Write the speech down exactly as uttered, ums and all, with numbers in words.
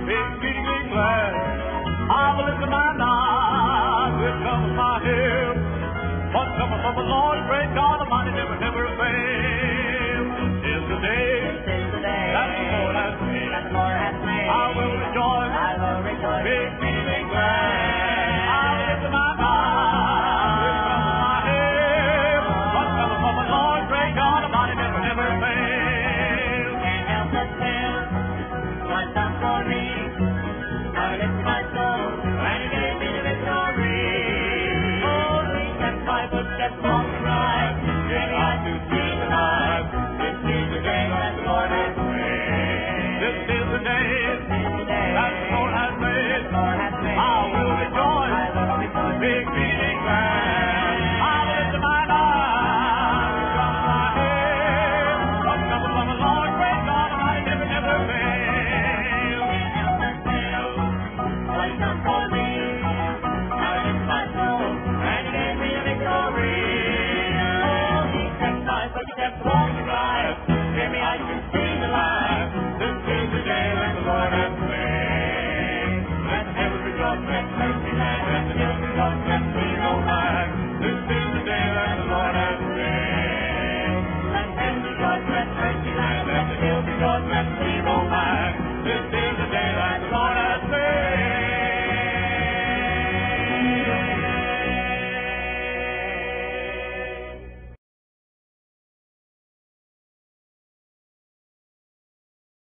exceedingly glad. I will lift my eyes, will come my help. What cometh from the Lord, great God Almighty, never, never fail. This is the day, This is the day that the Lord has made. that the Lord has made. I will rejoice, I will rejoice, be exceedingly glad. I will lift my eyes, will come my help. What cometh from the Lord, great God Almighty, never, never fail. Can't help but tell what's done for me. I lift my soul, and He gave me the victory. Oh, He kept my footsteps along the right. Really, I do see the light. This is the day that the Lord has made. This is the day This is the day that the Lord has made. the Lord has made. I will rejoice, I will rejoice, be exceeding glad. I will lift mine eyes, will come my help. What cometh from the Lord, great God Almighty, never, never fail. Can't help but tell what's done for me. I lift my soul, and He gave me the victory. Oh, He kept my footsteps along the right. Hear me, I can see the light. This is the day that the Lord has made. Let the heavens rejoice, let the earth be glad, let the hills rejoice, let the sea roll back. This is the day that the Lord has made. Let heaven rejoice, let earth be glad, let the hills rejoice, let the sea roll back.